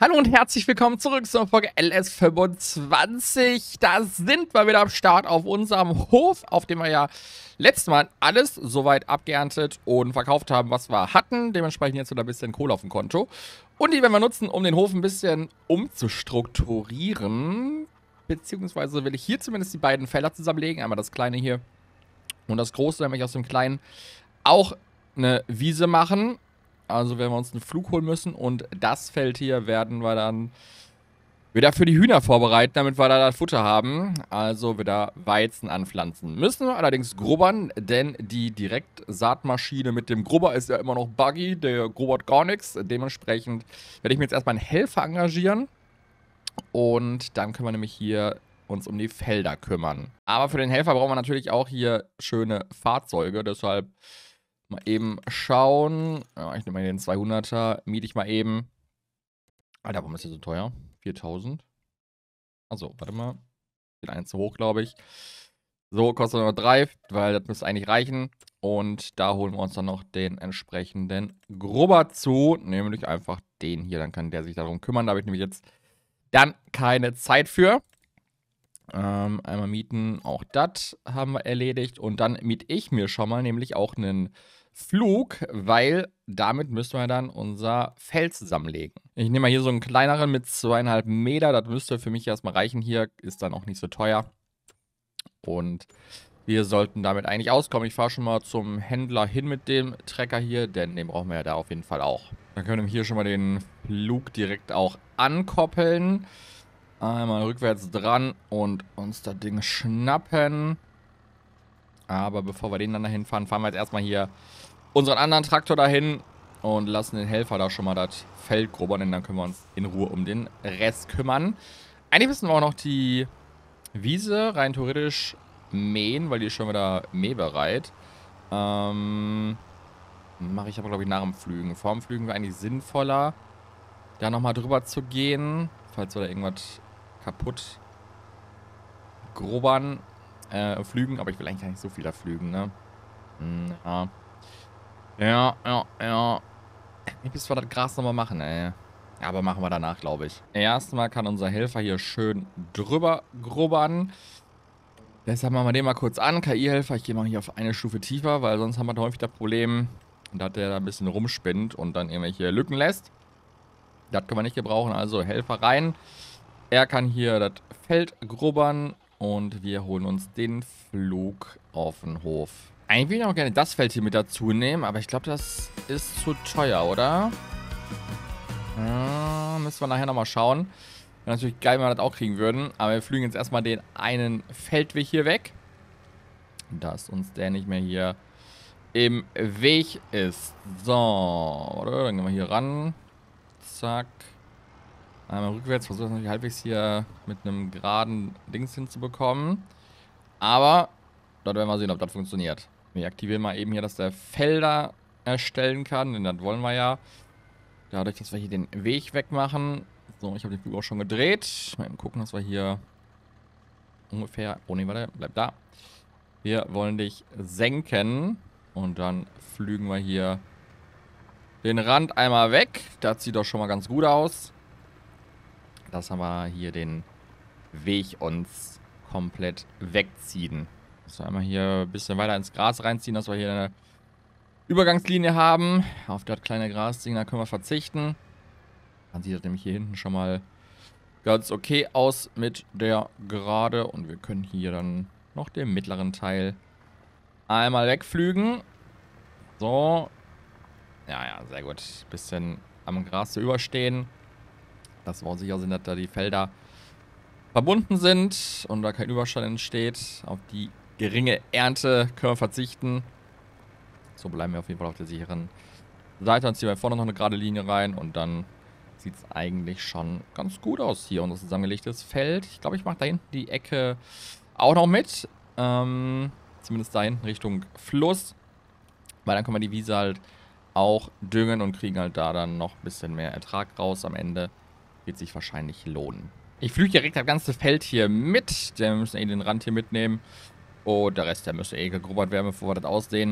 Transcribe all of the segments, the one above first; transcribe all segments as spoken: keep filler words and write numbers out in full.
Hallo und herzlich willkommen zurück zur Folge L S fünfundzwanzig. Da sind wir wieder am Start auf unserem Hof, auf dem wir ja letztes Mal alles soweit abgeerntet und verkauft haben, was wir hatten. Dementsprechend jetzt wieder ein bisschen Kohle auf dem Konto. Und die werden wir nutzen, um den Hof ein bisschen umzustrukturieren. Beziehungsweise will ich hier zumindest die beiden Felder zusammenlegen. Einmal das kleine hier und das große, nämlich aus dem kleinen auch eine Wiese machen. Also werden wir uns einen Flug holen müssen und das Feld hier werden wir dann wieder für die Hühner vorbereiten, damit wir da das Futter haben. Also wieder Weizen anpflanzen. Müssen wir allerdings grubbern, denn die Direktsaatmaschine mit dem Grubber ist ja immer noch buggy. Der grubbert gar nichts. Dementsprechend werde ich mir jetzt erstmal einen Helfer engagieren. Und dann können wir nämlich hier uns um die Felder kümmern. Aber für den Helfer brauchen wir natürlich auch hier schöne Fahrzeuge. Deshalb mal eben schauen. Ja, ich nehme mal den zweihunderter. Miete ich mal eben. Alter, warum ist der so teuer? viertausend. Achso, warte mal. Den einen zu hoch, glaube ich. So, kostet nur drei, weil das müsste eigentlich reichen. Und da holen wir uns dann noch den entsprechenden Grubber zu. Nämlich einfach den hier. Dann kann der sich darum kümmern. Da habe ich nämlich jetzt dann keine Zeit für. Ähm, einmal mieten, auch das haben wir erledigt. Und dann miete ich mir schon mal nämlich auch einen Flug, weil damit müssen wir dann unser Feld zusammenlegen. Ich nehme mal hier so einen kleineren mit zweieinhalb Meter. Das müsste für mich erstmal reichen hier. Ist dann auch nicht so teuer. Und wir sollten damit eigentlich auskommen. Ich fahre schon mal zum Händler hin mit dem Trecker hier, denn den brauchen wir ja da auf jeden Fall auch. Dann können wir hier schon mal den Flug direkt auch ankoppeln. Einmal rückwärts dran und uns das Ding schnappen. Aber bevor wir den dann dahin fahren, fahren wir jetzt erstmal hier unseren anderen Traktor dahin und lassen den Helfer da schon mal das Feld grubbern, denn dann können wir uns in Ruhe um den Rest kümmern. Eigentlich müssen wir auch noch die Wiese rein theoretisch mähen, weil die ist schon wieder mähbereit. Ähm, mache ich aber, glaube ich, nach dem Flügen. Vor dem Flügen wäre eigentlich sinnvoller, da nochmal drüber zu gehen, falls wir da irgendwas kaputt grubbern, äh, flügen, aber ich will eigentlich gar nicht so viel da flügen, ne? Hm, ja. Ja, ja, ja. Ich muss zwar das Gras nochmal machen, ey. Aber machen wir danach, glaube ich. Erstmal kann unser Helfer hier schön drüber grubbern. Deshalb machen wir den mal kurz an. K I-Helfer, ich gehe mal hier auf eine Stufe tiefer, weil sonst haben wir da häufig das Problem, dass der da ein bisschen rumspinnt und dann irgendwelche Lücken lässt. Das können wir nicht gebrauchen, also Helfer rein. Er kann hier das Feld grubbern und wir holen uns den Flug auf den Hof. Eigentlich will ich auch gerne das Feld hier mit dazu nehmen, aber ich glaube, das ist zu teuer, oder? Ja, müssen wir nachher nochmal schauen. Wäre natürlich geil, wenn wir das auch kriegen würden. Aber wir flügen jetzt erstmal den einen Feldweg hier weg. Dass uns der nicht mehr hier im Weg ist. So, oder? Dann gehen wir hier ran. Zack. Einmal rückwärts, versuche natürlich halbwegs hier mit einem geraden Dings hinzubekommen. Aber dort werden wir sehen, ob das funktioniert. Wir aktivieren mal eben hier, dass der Felder erstellen kann, denn das wollen wir ja. Dadurch, dass wir hier den Weg wegmachen. So, ich habe den Flug auch schon gedreht. Mal eben gucken, dass wir hier ungefähr... Oh ne, warte, bleib da. Wir wollen dich senken. Und dann flügen wir hier den Rand einmal weg. Das sieht doch schon mal ganz gut aus. Dass wir hier den Weg uns komplett wegziehen. Dass wir einmal hier ein bisschen weiter ins Gras reinziehen, dass wir hier eine Übergangslinie haben. Auf das kleine Grasding, da können wir verzichten. Dann sieht das nämlich hier hinten schon mal ganz okay aus mit der Gerade. Und wir können hier dann noch den mittleren Teil einmal wegflügen. So. Ja, ja, sehr gut. Bisschen am Gras zu überstehen. Dass wir auch sicher sind, dass da die Felder verbunden sind und da kein Überstand entsteht. Auf die geringe Ernte können wir verzichten. So bleiben wir auf jeden Fall auf der sicheren Seite. Dann ziehen wir vorne noch eine gerade Linie rein und dann sieht es eigentlich schon ganz gut aus hier, unser zusammengelegtes Feld. Ich glaube, ich mache da hinten die Ecke auch noch mit. Ähm, zumindest da hinten Richtung Fluss. Weil dann können wir die Wiese halt auch düngen und kriegen halt da dann noch ein bisschen mehr Ertrag raus am Ende. Wird sich wahrscheinlich lohnen. Ich flüge direkt das ganze Feld hier mit. Wir müssen eh den Rand hier mitnehmen. Und der Rest, der müsste eh gegrubbert werden, bevor wir das aussehen.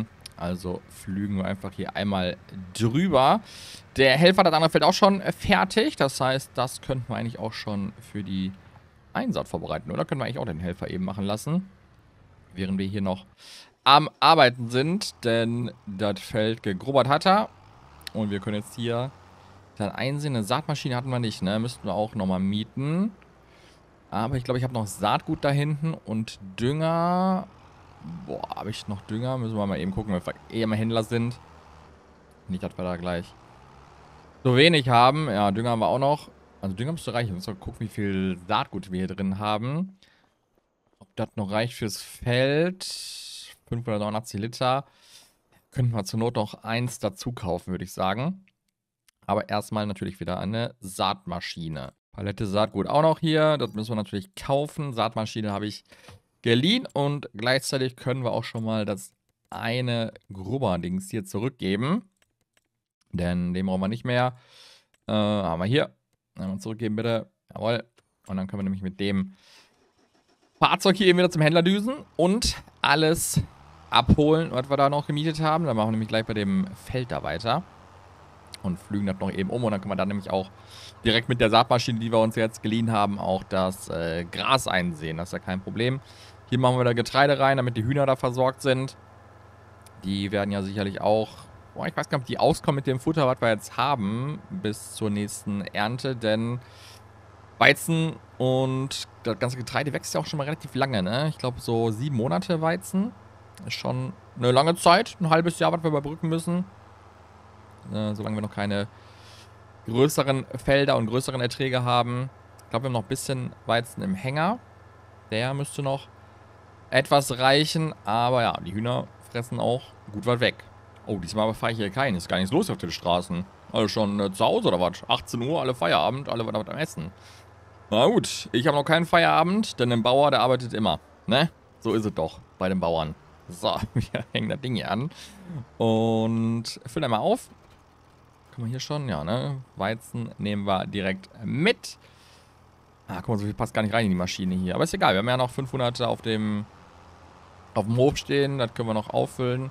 Also flügen wir einfach hier einmal drüber. Der Helfer hat das andere Feld auch schon fertig. Das heißt, das könnten wir eigentlich auch schon für die Einsaat vorbereiten. Oder können wir eigentlich auch den Helfer eben machen lassen? Während wir hier noch am Arbeiten sind. Denn das Feld gegrubbert hat er. Und wir können jetzt hier dann einsehen. Eine Saatmaschine hatten wir nicht, ne? Müssten wir auch nochmal mieten. Aber ich glaube, ich habe noch Saatgut da hinten und Dünger. Boah, habe ich noch Dünger? Müssen wir mal eben gucken, weil wir eh immer Händler sind. Nicht, dass wir da gleich so wenig haben. Ja, Dünger haben wir auch noch. Also Dünger müsste reichen. Wir müssen mal gucken, wie viel Saatgut wir hier drin haben. Ob das noch reicht fürs Feld. fünfhundertneunundachtzig Liter. Könnten wir zur Not noch eins dazu kaufen, würde ich sagen. Aber erstmal natürlich wieder eine Saatmaschine. Palette Saatgut auch noch hier. Das müssen wir natürlich kaufen. Saatmaschine habe ich geliehen. Und gleichzeitig können wir auch schon mal das eine Grubber-Dings hier zurückgeben. Denn den brauchen wir nicht mehr. Äh, haben wir hier. Einmal zurückgeben bitte. Jawohl. Und dann können wir nämlich mit dem Fahrzeug hier eben wieder zum Händler düsen. Und alles abholen, was wir da noch gemietet haben. Dann machen wir nämlich gleich bei dem Feld da weiter. Und flügen das noch eben um. Und dann können wir dann nämlich auch direkt mit der Saatmaschine, die wir uns jetzt geliehen haben, auch das äh, Gras einsehen. Das ist ja kein Problem. Hier machen wir da Getreide rein, damit die Hühner da versorgt sind. Die werden ja sicherlich auch... Boah, ich weiß gar nicht, ob die auskommen mit dem Futter, was wir jetzt haben, bis zur nächsten Ernte. Denn Weizen und das ganze Getreide wächst ja auch schon mal relativ lange, ne? Ich glaube, so sieben Monate Weizen. Ist schon eine lange Zeit. Ein halbes Jahr, was wir überbrücken müssen. Äh, solange wir noch keine größeren Felder und größeren Erträge haben. Ich glaube, wir haben noch ein bisschen Weizen im Hänger. Der müsste noch etwas reichen. Aber ja, die Hühner fressen auch gut was weg. Oh, diesmal aber fahre ich hier keinen. Ist gar nichts los auf den Straßen. Also schon äh, zu Hause oder was? achtzehn Uhr, alle Feierabend, alle was am Essen. Na gut, ich habe noch keinen Feierabend, denn ein Bauer, der arbeitet immer. Ne? So ist es doch bei den Bauern. So, wir hängen das Ding hier an. Und füllen einmal auf. Kann man hier schon? Ja, ne? Weizen nehmen wir direkt mit. Ah, guck mal, so viel passt gar nicht rein in die Maschine hier. Aber ist egal, wir haben ja noch fünfhundert auf dem, auf dem Hof stehen. Das können wir noch auffüllen.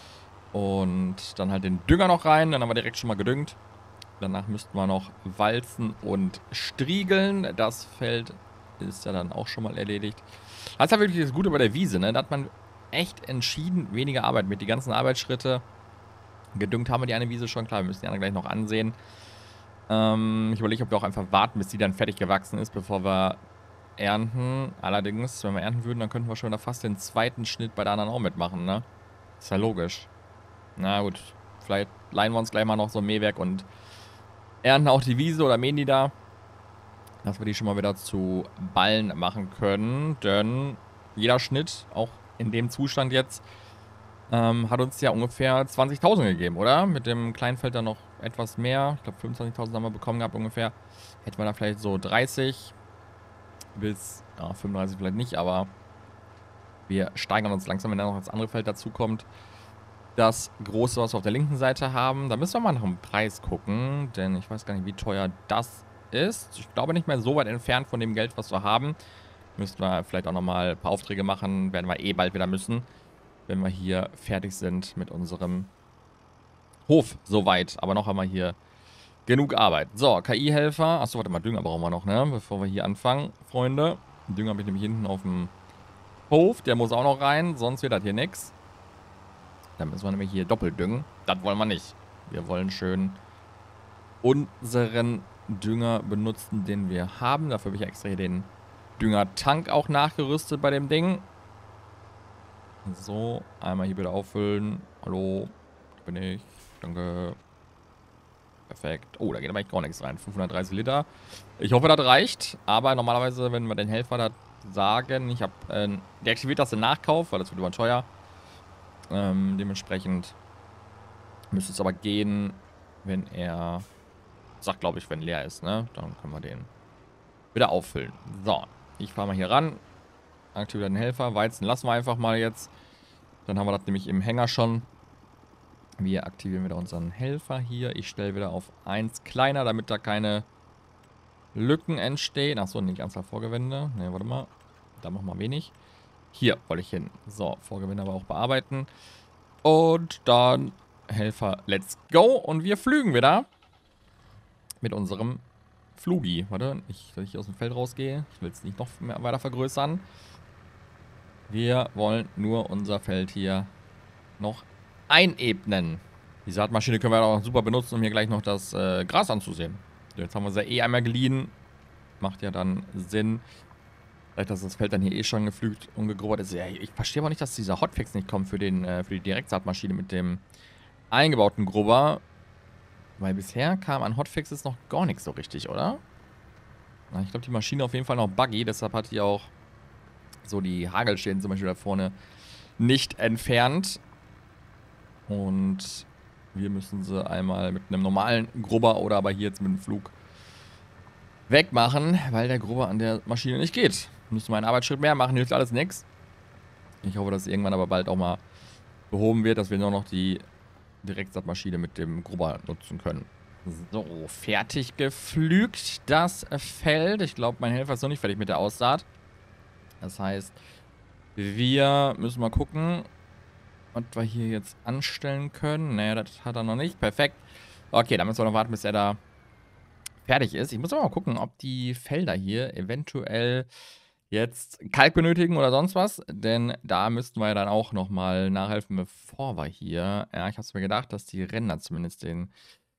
Und dann halt den Dünger noch rein. Dann haben wir direkt schon mal gedüngt. Danach müssten wir noch walzen und striegeln. Das Feld ist ja dann auch schon mal erledigt. Das ist ja wirklich das Gute bei der Wiese, ne? Da hat man echt entschieden weniger Arbeit mit. Die ganzen Arbeitsschritte. Gedüngt haben wir die eine Wiese schon. Klar, wir müssen die andere gleich noch ansehen. Ähm, ich überlege, ob wir auch einfach warten, bis die dann fertig gewachsen ist, bevor wir ernten. Allerdings, wenn wir ernten würden, dann könnten wir schon da fast den zweiten Schnitt bei der anderen auch mitmachen, ne? Ist ja logisch. Na gut, vielleicht leihen wir uns gleich mal noch so ein Mähwerk und ernten auch die Wiese oder mähen die da. Dass wir die schon mal wieder zu Ballen machen können. Denn jeder Schnitt, auch in dem Zustand jetzt, ähm, hat uns ja ungefähr zwanzigtausend gegeben, oder? Mit dem Kleinfeld dann noch etwas mehr. Ich glaube fünfundzwanzigtausend haben wir bekommen gehabt ungefähr. Hätten wir da vielleicht so dreißig bis ja, fünfunddreißig vielleicht nicht, aber wir steigern uns langsam, wenn dann noch das andere Feld dazu kommt. Das große, was wir auf der linken Seite haben. Da müssen wir mal nach dem Preis gucken, denn ich weiß gar nicht, wie teuer das ist. Ich glaube nicht mehr so weit entfernt von dem Geld, was wir haben. Müssten wir vielleicht auch nochmal ein paar Aufträge machen. Werden wir eh bald wieder müssen, wenn wir hier fertig sind mit unserem Hof soweit. Aber noch haben wir hier genug Arbeit. So, K I-Helfer. Achso, warte mal, Dünger brauchen wir noch, ne? Bevor wir hier anfangen, Freunde. Dünger habe ich nämlich hinten auf dem Hof. Der muss auch noch rein, sonst wird das hier nichts. Dann müssen wir nämlich hier doppelt düngen. Das wollen wir nicht. Wir wollen schön unseren Dünger benutzen, den wir haben. Dafür habe ich extra hier den Düngertank auch nachgerüstet bei dem Ding. So, einmal hier wieder auffüllen. Hallo, da bin ich. Danke. Perfekt. Oh, da geht aber echt gar nichts rein. fünfhundertdreißig Liter. Ich hoffe, das reicht. Aber normalerweise, wenn wir den Helfer das sagen, ich habe, äh, deaktiviert das im Nachkauf, weil das wird immer teuer. Ähm, dementsprechend müsste es aber gehen, wenn er sagt, glaube ich, wenn leer ist, ne? Dann können wir den wieder auffüllen. So, ich fahre mal hier ran. Aktiviere den Helfer. Weizen lassen wir einfach mal jetzt. Dann haben wir das nämlich im Hänger schon. Wir aktivieren wieder unseren Helfer hier. Ich stelle wieder auf eins kleiner, damit da keine Lücken entstehen. Achso, nicht Anzahl Vorgewände. Ne, warte mal. Da machen wir wenig. Hier wollte ich hin. So, Vorgewände aber auch bearbeiten. Und dann Helfer, let's go. Und wir flügen wieder mit unserem Flugi. Warte, ich, dass ich aus dem Feld rausgehe. Ich will es nicht noch mehr weiter vergrößern. Wir wollen nur unser Feld hier noch einebnen. Die Saatmaschine können wir auch super benutzen, um hier gleich noch das äh, Gras anzusehen. Jetzt haben wir sie eh einmal geliehen. Macht ja dann Sinn. Vielleicht, dass das Feld dann hier eh schon geflügt und gegrubbert ist. Ja, ich verstehe aber nicht, dass dieser Hotfix nicht kommt für, den, äh, für die Direktsaatmaschine mit dem eingebauten Grubber. Weil bisher kam an Hotfixes noch gar nichts so richtig, oder? Na, ich glaube, die Maschine auf jeden Fall noch buggy. Deshalb hat die auch so die Hagelschäden zum Beispiel da vorne nicht entfernt. Und wir müssen sie einmal mit einem normalen Grubber oder aber hier jetzt mit dem Flug wegmachen, weil der Grubber an der Maschine nicht geht. Müssen wir einen Arbeitsschritt mehr machen, hilft alles nichts. Ich hoffe, dass irgendwann aber bald auch mal behoben wird, dass wir nur noch die Direktsaatmaschine mit dem Grubber nutzen können. So, fertig geflügt das Feld. Ich glaube, mein Helfer ist noch nicht fertig mit der Aussaat. Das heißt, wir müssen mal gucken, was wir hier jetzt anstellen können. Naja, das hat er noch nicht. Perfekt. Okay, dann müssen wir noch warten, bis er da fertig ist. Ich muss aber mal gucken, ob die Felder hier eventuell jetzt Kalk benötigen oder sonst was. Denn da müssten wir ja dann auch nochmal nachhelfen, bevor wir hier... Ja, ich habe es mir gedacht, dass die Ränder zumindest den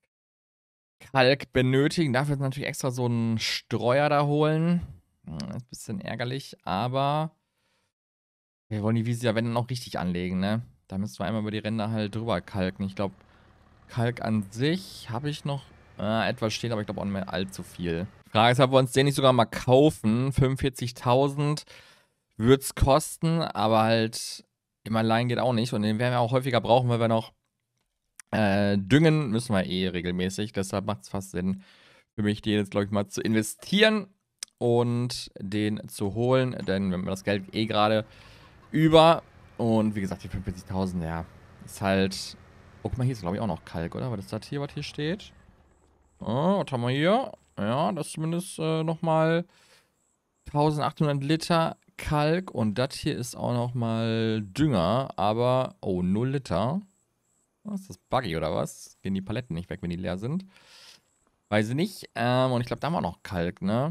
Kalk benötigen. Dafür ist natürlich extra so einen Streuer da holen. Das ist ein bisschen ärgerlich, aber wir wollen die Wiese ja, wenn dann auch richtig anlegen, ne? Da müssen wir einmal über die Ränder halt drüber kalken. Ich glaube, Kalk an sich habe ich noch äh, etwas stehen, aber ich glaube auch nicht mehr allzu viel. Frage ist, ob wir uns den nicht sogar mal kaufen. fünfundvierzigtausend würde es kosten, aber halt im Allein geht auch nicht. Und den werden wir auch häufiger brauchen, weil wir noch äh, düngen müssen wir eh regelmäßig. Deshalb macht es fast Sinn für mich, den jetzt, glaube ich, mal zu investieren und den zu holen. Denn wenn wir das Geld eh gerade über... Und wie gesagt, die fünfundvierzigtausend, ja, ist halt... Oh, guck mal, hier ist, glaube ich, auch noch Kalk, oder? Was ist das hier, was hier steht? Oh, was haben wir hier? Ja, das ist zumindest äh, nochmal eintausendachthundert Liter Kalk. Und das hier ist auch nochmal Dünger, aber... Oh, null Liter. Was ist das, buggy oder was? Gehen die Paletten nicht weg, wenn die leer sind? Weiß ich nicht. Ähm, und ich glaube, da haben wir auch noch Kalk, ne?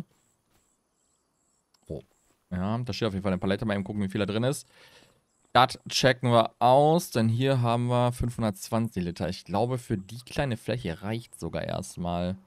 Oh. Ja, da steht auf jeden Fall eine Palette. Mal eben gucken, wie viel da drin ist. Das checken wir aus, denn hier haben wir fünfhundertzwanzig Liter. Ich glaube, für die kleine Fläche reicht sogar erstmal.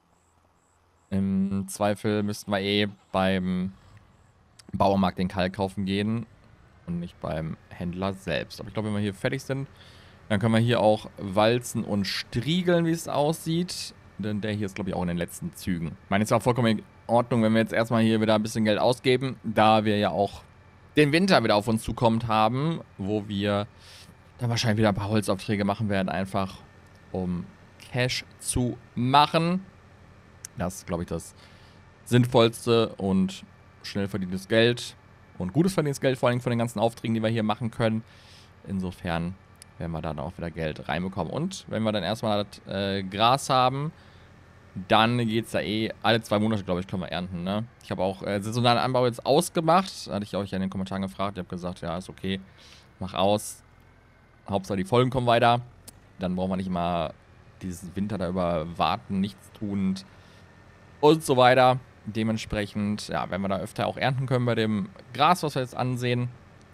Im Zweifel müssten wir eh beim Bauernmarkt den Kalk kaufen gehen und nicht beim Händler selbst. Aber ich glaube, wenn wir hier fertig sind, dann können wir hier auch walzen und striegeln, wie es aussieht. Denn der hier ist, glaube ich, auch in den letzten Zügen. Ich meine, es ist auch vollkommen in Ordnung, wenn wir jetzt erstmal hier wieder ein bisschen Geld ausgeben, da wir ja auch den Winter wieder auf uns zukommt haben, wo wir dann wahrscheinlich wieder ein paar Holzaufträge machen werden, einfach um Cash zu machen. Das ist, glaube ich, das sinnvollste und schnell verdientes Geld und gutes verdientes Geld, vor allem von den ganzen Aufträgen, die wir hier machen können. Insofern werden wir dann auch wieder Geld reinbekommen. Und wenn wir dann erstmal das äh, Gras haben, dann geht es da eh alle zwei Monate, glaube ich, können wir ernten, ne? Ich habe auch äh, saisonalen Anbau jetzt ausgemacht. Hatte ich euch ja in den Kommentaren gefragt. Ich habe gesagt, ja, ist okay. Mach aus. Hauptsache die Folgen kommen weiter. Dann brauchen wir nicht mal dieses Winter da über warten, nichts tun und so weiter. Dementsprechend, ja, werden wir da öfter auch ernten können bei dem Gras, was wir jetzt ansehen.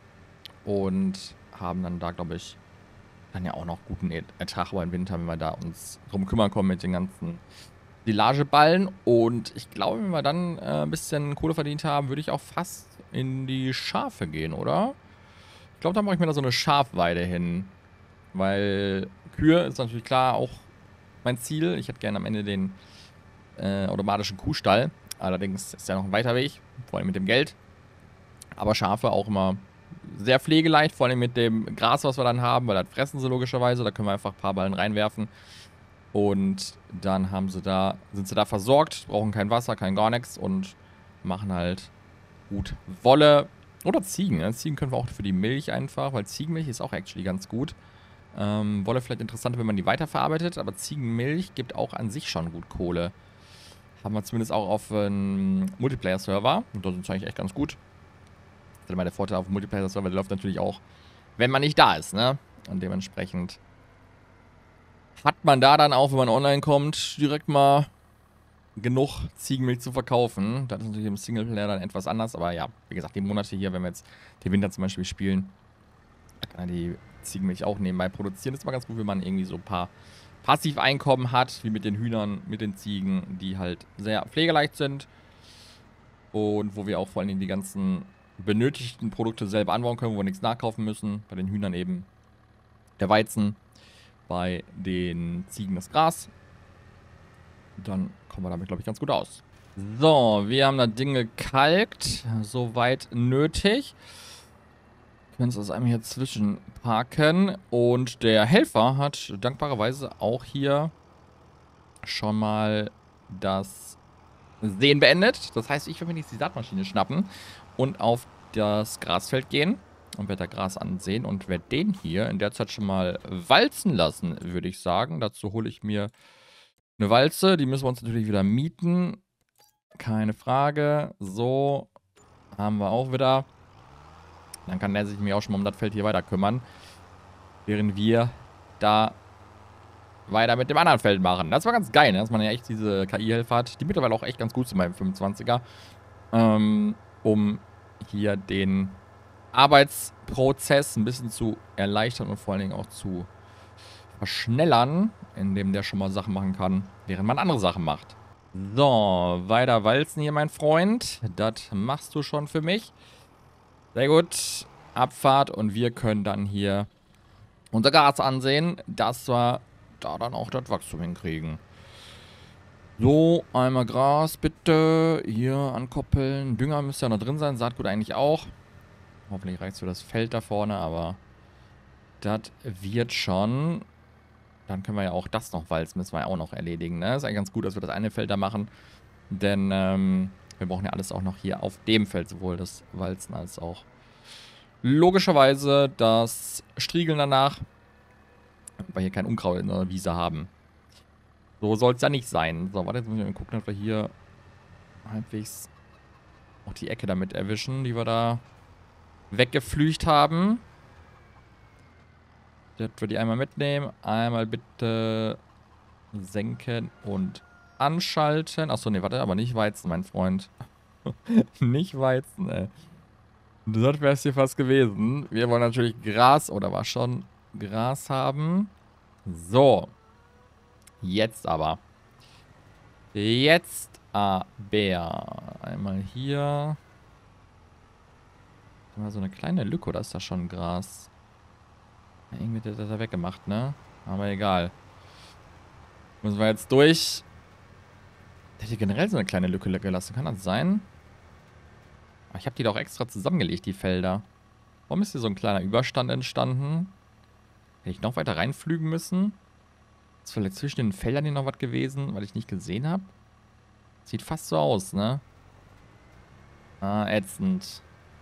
Und haben dann da, glaube ich, dann ja auch noch guten Ertrag über den Winter, wenn wir da uns drum kümmern können mit den ganzen Silageballen. Und ich glaube, wenn wir dann äh, ein bisschen Kohle verdient haben, würde ich auch fast in die Schafe gehen, oder? Ich glaube, da mache ich mir da so eine Schafweide hin. Weil Kühe ist natürlich klar auch mein Ziel. Ich hätte gerne am Ende den äh, automatischen Kuhstall. Allerdings ist ja noch ein weiter Weg, vor allem mit dem Geld. Aber Schafe auch immer sehr pflegeleicht, vor allem mit dem Gras, was wir dann haben, weil das fressen sie logischerweise. Da können wir einfach ein paar Ballen reinwerfen. Und dann haben sie da, sind sie da versorgt, brauchen kein Wasser, kein gar nichts und machen halt gut Wolle oder Ziegen. Ne? Ziegen können wir auch für die Milch einfach, weil Ziegenmilch ist auch actually ganz gut. Ähm, Wolle vielleicht interessanter, wenn man die weiterverarbeitet, aber Ziegenmilch gibt auch an sich schon gut Kohle. Haben wir zumindest auch auf einem Multiplayer-Server und da sind sie eigentlich echt ganz gut. Das ist immer der Vorteil auf dem Multiplayer-Server, der läuft natürlich auch, wenn man nicht da ist, ne? Und dementsprechend hat man da dann auch, wenn man online kommt, direkt mal genug Ziegenmilch zu verkaufen. Das ist natürlich im Singleplayer dann etwas anders, aber ja, wie gesagt, die Monate hier, wenn wir jetzt den Winter zum Beispiel spielen, kann man die Ziegenmilch auch nebenbei produzieren. Das ist mal ganz gut, wenn man irgendwie so ein paar Passiveinkommen hat, wie mit den Hühnern, mit den Ziegen, die halt sehr pflegeleicht sind und wo wir auch vor allem die ganzen benötigten Produkte selber anbauen können, wo wir nichts nachkaufen müssen. Bei den Hühnern eben der Weizen, bei den Ziegen das Gras. Dann kommen wir damit, glaube ich, ganz gut aus. So, wir haben das Ding gekalkt. Soweit nötig. Wir können es also einmal hier zwischen parken. Und der Helfer hat dankbarerweise auch hier schon mal das Sehen beendet. Das heißt, ich werde mir jetzt die Saatmaschine schnappen und auf das Grasfeld gehen. Und werde da Gras ansehen und werde den hier in der Zeit schon mal walzen lassen, würde ich sagen. Dazu hole ich mir eine Walze. Die müssen wir uns natürlich wieder mieten. Keine Frage. So, haben wir auch wieder. Dann kann der sich mir auch schon mal um das Feld hier weiter kümmern. Während wir da weiter mit dem anderen Feld machen. Das war ganz geil, ne? Dass man ja echt diese K I-Helfer hat, die mittlerweile auch echt ganz gut sind beim fünfundzwanziger. Ähm, um hier den Arbeitsprozess ein bisschen zu erleichtern und vor allen Dingen auch zu verschnellern, indem der schon mal Sachen machen kann, während man andere Sachen macht. So, weiter walzen hier, mein Freund. Das machst du schon für mich. Sehr gut. Abfahrt und wir können dann hier unser Gras ansehen, dass wir da dann auch das Wachstum hinkriegen. So, einmal Gras bitte. Hier ankoppeln. Dünger müsste ja noch drin sein. Saatgut eigentlich auch. Hoffentlich reicht es für das Feld da vorne, aber das wird schon. Dann können wir ja auch das noch walzen, müssen wir ja auch noch erledigen, ne? Ist eigentlich ganz gut, dass wir das eine Feld da machen, denn ähm, wir brauchen ja alles auch noch hier auf dem Feld, sowohl das Walzen als auch logischerweise das Striegeln danach, weil wir hier kein Unkraut in der Wiese haben. So soll es ja nicht sein. So, warte, jetzt müssen wir mal gucken, dass wir hier halbwegs auch die Ecke damit erwischen, die wir da weggeflücht haben. Das würde ich einmal mitnehmen. Einmal bitte senken und anschalten. Achso, nee, warte, aber nicht Weizen, mein Freund. Nicht Weizen, ey. Das wäre es hier fast gewesen. Wir wollen natürlich Gras, oder war schon Gras haben. So. Jetzt aber. Jetzt aber. Einmal hier. Mal so eine kleine Lücke, oder ist da schon Gras? Irgendwie hat er das weggemacht, ne? Aber egal. Müssen wir jetzt durch. Der hat hier generell so eine kleine Lücke gelassen. Kann das sein? Aber ich habe die doch extra zusammengelegt, die Felder. Warum ist hier so ein kleiner Überstand entstanden? Hätte ich noch weiter reinflügen müssen? Ist vielleicht zwischen den Feldern hier noch was gewesen, weil ich nicht gesehen habe? Sieht fast so aus, ne? Ah, ätzend.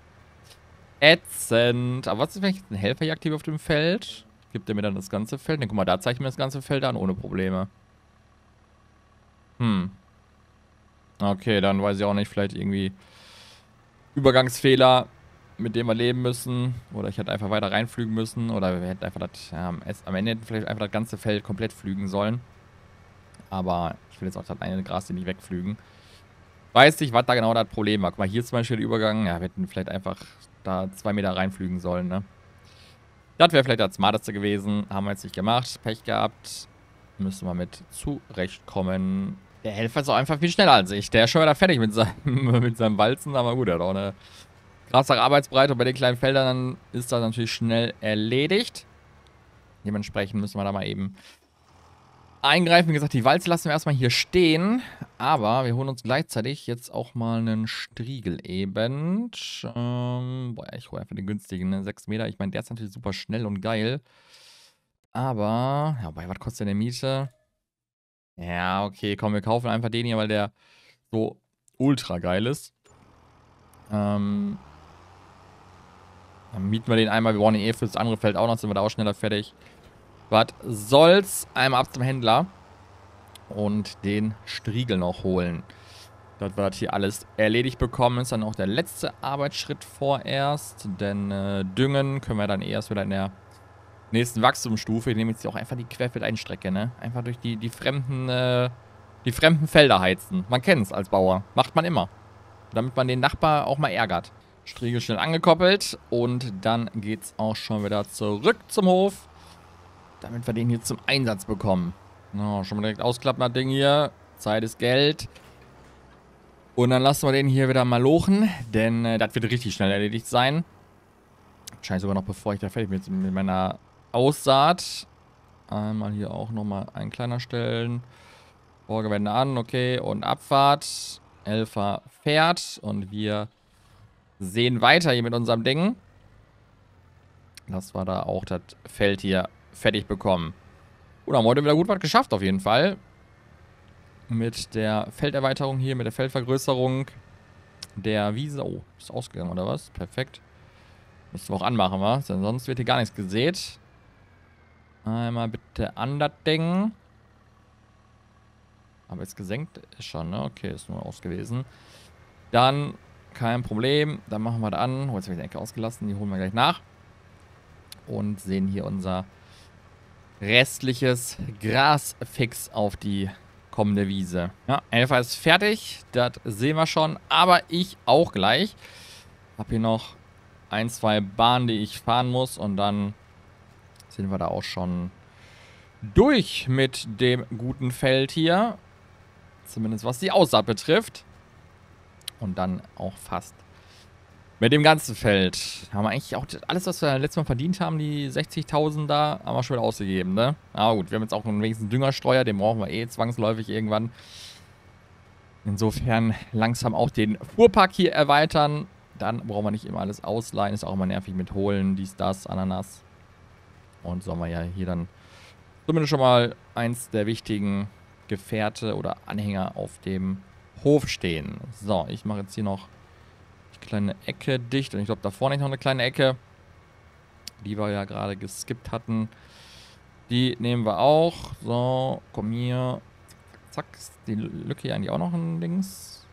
Ätzend. Aber was ist, wenn ich einen Helfer hier aktiv auf dem Feld? Gibt er mir dann das ganze Feld? Ne, guck mal, da zeige ich mir das ganze Feld an, ohne Probleme. Hm. Okay, dann weiß ich auch nicht, vielleicht irgendwie Übergangsfehler, mit dem wir leben müssen. Oder ich hätte einfach weiter reinflügen müssen. Oder wir hätten einfach das, ja, am Ende hätten vielleicht einfach das ganze Feld komplett flügen sollen. Aber ich will jetzt auch das eine Gras hier nicht wegflügen. Weiß nicht, was da genau das Problem war. Guck mal, hier zum Beispiel der Übergang. Ja, wir hätten vielleicht einfach da zwei Meter reinflügen sollen, ne? Das wäre vielleicht das Smarteste gewesen. Haben wir jetzt nicht gemacht. Pech gehabt. Müssen wir mit zurechtkommen. Der Helfer ist auch einfach viel schneller als ich. Der ist schon wieder fertig mit seinem, mit seinem Walzen. Aber gut, er hat auch eine krasse Arbeitsbreite. Und bei den kleinen Feldern ist das natürlich schnell erledigt. Dementsprechend müssen wir da mal eben eingreifen. Wie gesagt, die Walze lassen wir erstmal hier stehen. Aber wir holen uns gleichzeitig jetzt auch mal einen Striegel eben. Ähm, boah, ich hole einfach den günstigen, ne? sechs Meter. Ich meine, der ist natürlich super schnell und geil. Aber, ja, bei was kostet denn der Miete? Ja, okay, komm, wir kaufen einfach den hier, weil der so ultra geil ist. Ähm, dann mieten wir den einmal. Wir brauchen den eh für das andere Feld auch noch, sind wir da auch schneller fertig. Was soll's? Einmal ab zum Händler und den Striegel noch holen. Das wird hier alles erledigt bekommen. Ist dann auch der letzte Arbeitsschritt vorerst. Denn äh, düngen können wir dann erst wieder in der nächsten Wachstumsstufe. Ich nehme jetzt hier auch einfach die Querfeldeinstrecke, ne? Einfach durch die, die fremden, äh, die fremden Felder heizen. Man kennt es als Bauer. Macht man immer. Damit man den Nachbar auch mal ärgert. Striegel schnell angekoppelt. Und dann geht's auch schon wieder zurück zum Hof. Damit wir den hier zum Einsatz bekommen. No, schon mal direkt ausklappen, das Ding hier. Zeit ist Geld. Und dann lassen wir den hier wieder mal lochen. Denn äh, das wird richtig schnell erledigt sein. Wahrscheinlich sogar noch bevor ich da fertig bin mit, mit meiner Aussaat. Einmal hier auch nochmal ein kleiner stellen. Vorgewände an, okay. Und Abfahrt. Elfer fährt. Und wir sehen weiter hier mit unserem Ding. Dass wir da auch das Feld hier fertig bekommen. Gut, haben wir heute wieder gut was geschafft auf jeden Fall. Mit der Felderweiterung hier, mit der Feldvergrößerung der Wiese. Oh, ist ausgegangen oder was? Perfekt. Müssen wir auch anmachen, was? Denn sonst wird hier gar nichts gesät. Einmal bitte an das Ding. Aber jetzt gesenkt ist schon, ne? Okay, ist nur aus gewesen. Dann kein Problem. Dann machen wir das an. Oh, jetzt habe ich die Ecke ausgelassen. Die holen wir gleich nach. Und sehen hier unser restliches Gras fix auf die kommende Wiese. Ja, Elfer ist fertig. Das sehen wir schon. Aber ich auch gleich. Hab hier noch ein, zwei Bahnen, die ich fahren muss. Und dann sind wir da auch schon durch mit dem guten Feld hier. Zumindest was die Aussaat betrifft. Und dann auch fast mit dem ganzen Feld. Haben wir eigentlich auch alles, was wir letztes Mal verdient haben, die sechzigtausend da, haben wir schon wieder ausgegeben, ne? Aber gut, wir haben jetzt auch einen wenigsten Düngerstreuer, den brauchen wir eh zwangsläufig irgendwann. Insofern langsam auch den Fuhrpark hier erweitern. Dann brauchen wir nicht immer alles ausleihen. Ist auch immer nervig mit holen, dies, das, Ananas. Und so haben wir ja hier dann zumindest schon mal eins der wichtigen Gefährte oder Anhänger auf dem Hof stehen. So, ich mache jetzt hier noch die kleine Ecke dicht. Und ich glaube, da vorne noch eine kleine Ecke, die wir ja gerade geskippt hatten. Die nehmen wir auch. So, komm hier. Zack, ist die Lücke hier eigentlich auch noch ein Dings.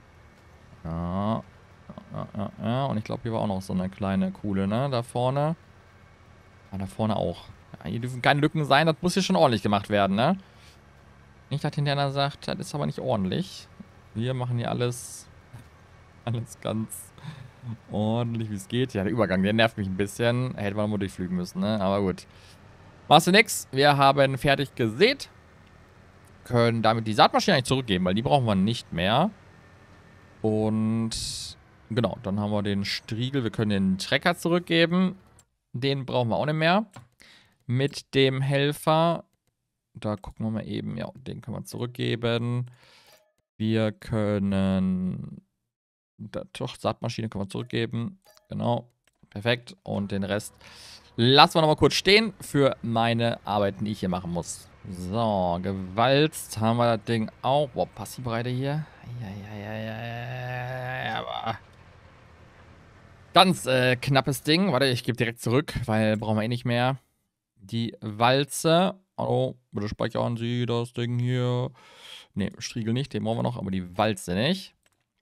Ja. Ja, ja, ja. Und ich glaube, hier war auch noch so eine kleine, coole, ne? Da vorne. Ah, da vorne auch. Ja, hier dürfen keine Lücken sein. Das muss hier schon ordentlich gemacht werden, ne? Nicht, dass hinterher sagt, das ist aber nicht ordentlich. Wir machen hier alles, alles ganz ordentlich, wie es geht. Ja, der Übergang, der nervt mich ein bisschen. Hätte man nur durchflügen müssen, ne? Aber gut. Machst du nix. Wir haben fertig gesät. Können damit die Saatmaschine eigentlich zurückgeben, weil die brauchen wir nicht mehr. Und genau, dann haben wir den Striegel. Wir können den Trecker zurückgeben. Den brauchen wir auch nicht mehr. Mit dem Helfer. Da gucken wir mal eben. Ja, den können wir zurückgeben. Wir können... Da, doch, Saatmaschine können wir zurückgeben. Genau. Perfekt. Und den Rest lassen wir nochmal kurz stehen für meine Arbeiten, die ich hier machen muss. So, gewalzt haben wir das Ding auch. Boah, Passivbreite hier. Ja, ja, ja, ja, ja, aber ganz äh, knappes Ding. Warte, ich gebe direkt zurück, weil brauchen wir eh nicht mehr. Die Walze. Hallo, bitte speichern Sie das Ding hier. Ne, Striegel nicht, den brauchen wir noch, aber die Walze nicht.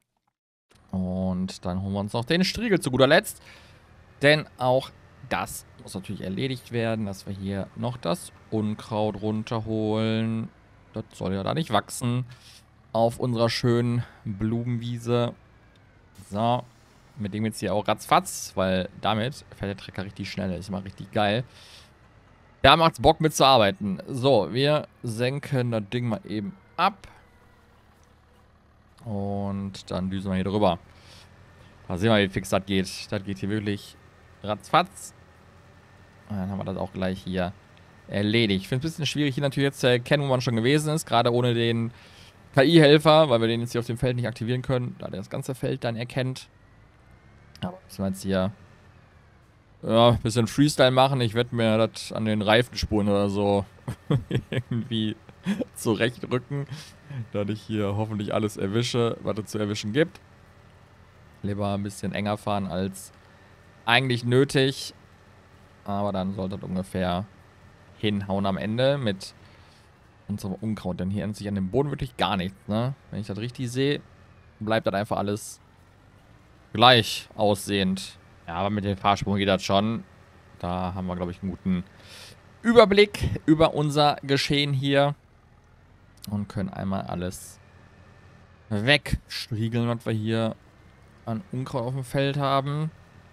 Und dann holen wir uns noch den Striegel zu guter Letzt. Denn auch das muss natürlich erledigt werden, dass wir hier noch das Unkraut runterholen. Das soll ja da nicht wachsen. Auf unserer schönen Blumenwiese. So, mit dem jetzt hier auch ratzfatz, weil damit fährt der Trecker richtig schnell. Das ist mal richtig geil. Da macht's Bock mitzuarbeiten. So, wir senken das Ding mal eben ab. Und dann düsen wir hier drüber. Da sehen wir, wie fix das geht. Das geht hier wirklich ratzfatz. Und dann haben wir das auch gleich hier erledigt. Ich finde es ein bisschen schwierig, hier natürlich jetzt zu erkennen, wo man schon gewesen ist. Gerade ohne den K I-Helfer, weil wir den jetzt hier auf dem Feld nicht aktivieren können, da der das ganze Feld dann erkennt. Aber müssen wir jetzt hier ja, ein bisschen Freestyle machen. Ich werde mir das an den Reifenspuren oder so irgendwie zurechtrücken, dass ich hier hoffentlich alles erwische, was es zu erwischen gibt. Lieber ein bisschen enger fahren als eigentlich nötig. Aber dann sollte das ungefähr hinhauen am Ende mit unserem Unkraut. Denn hier ändert sich an dem Boden wirklich gar nichts, ne? Wenn ich das richtig sehe, bleibt das einfach alles gleich aussehend. Ja, aber mit den Fahrspuren geht das schon. Da haben wir, glaube ich, einen guten Überblick über unser Geschehen hier. Und können einmal alles wegstriegeln, was wir hier an Unkraut auf dem Feld haben.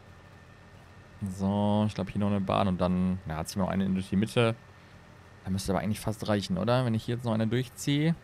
So, ich glaube hier noch eine Bahn und dann, ja, ziehen wir noch eine durch die Mitte. Da müsste aber eigentlich fast reichen, oder? Wenn ich hier jetzt noch eine durchziehe.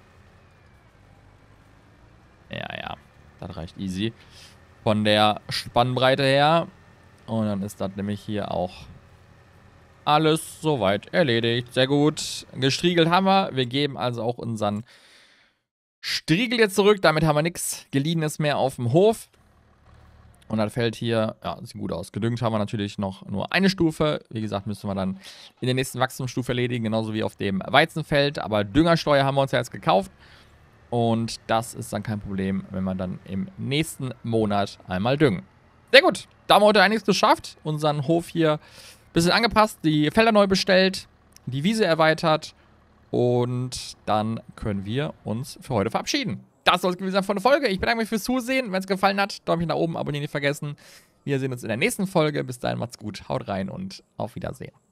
Ja, ja, das reicht easy. Von der Spannbreite her. Und dann ist das nämlich hier auch alles soweit erledigt. Sehr gut. Gestriegelt haben wir. Wir geben also auch unseren Striegel jetzt zurück. Damit haben wir nichts Geliehenes mehr auf dem Hof. Und das Feld hier, ja, sieht gut aus. Gedüngt haben wir natürlich noch nur eine Stufe. Wie gesagt, müssen wir dann in der nächsten Wachstumsstufe erledigen, genauso wie auf dem Weizenfeld. Aber Düngersteuer haben wir uns ja jetzt gekauft. Und das ist dann kein Problem, wenn wir dann im nächsten Monat einmal düngen. Sehr gut. Da haben wir heute einiges geschafft. Unseren Hof hier ein bisschen angepasst, die Felder neu bestellt, die Wiese erweitert. Und dann können wir uns für heute verabschieden. Das soll es gewesen sein von der Folge. Ich bedanke mich fürs Zusehen. Wenn es gefallen hat, Däumchen nach oben, abonnieren nicht vergessen. Wir sehen uns in der nächsten Folge. Bis dahin macht's gut, haut rein und auf Wiedersehen.